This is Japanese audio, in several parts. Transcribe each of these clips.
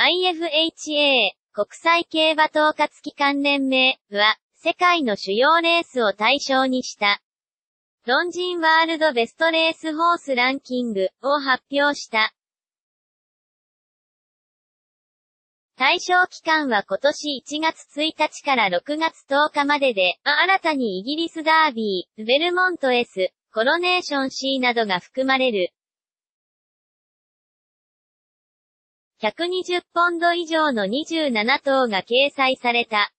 IFHA、国際競馬統括機関連盟は、世界の主要レースを対象にした、ロンジンワールドベストレースホースランキングを発表した。対象期間は今年1月1日から6月10日までで、新たにイギリスダービー、ベルモント S、コロネーション C などが含まれる。120ポンド以上の27頭が掲載された。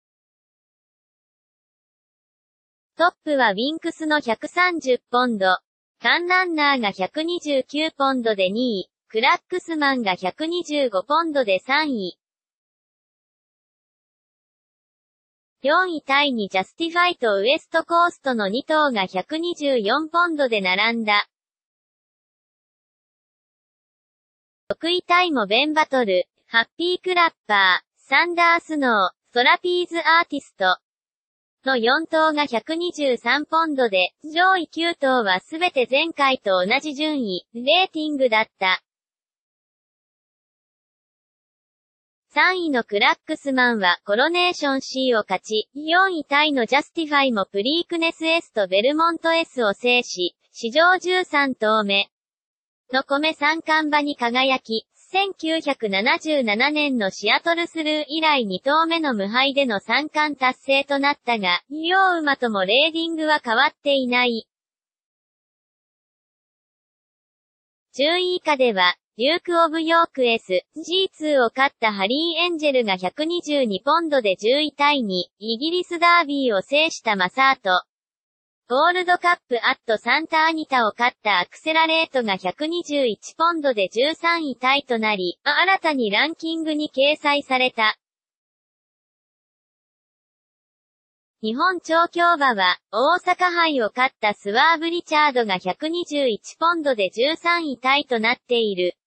トップはウィンクスの130ポンド。カンランナーが129ポンドで2位。クラックスマンが125ポンドで3位。4位タイにジャスティファイとウエストコーストの2頭が124ポンドで並んだ。6位タイもベンバトル、ハッピークラッパー、サンダースノー、ソラピーズアーティストの4頭が123ポンドで、上位9頭はすべて前回と同じ順位、レーティングだった。3位のクラックスマンはコロネーション C を勝ち、4位タイのジャスティファイもプリークネス S とベルモント S を制し、史上13頭目の米三冠馬に輝き、1977年のシアトルスルー以来2頭目の無敗での三冠達成となったが、両馬ともレーディングは変わっていない。10位以下では、デューク・オブ・ヨーク S、G2 を勝ったハリー・エンジェルが122ポンドで10位タイに、イギリスダービーを制したマサート。ゴールドカップアットサンタアニタを勝ったアクセラレートが121ポンドで13位タイとなり、新たにランキングに掲載された。日本調教馬は、大阪杯を勝ったスワーブ・リチャードが121ポンドで13位タイとなっている。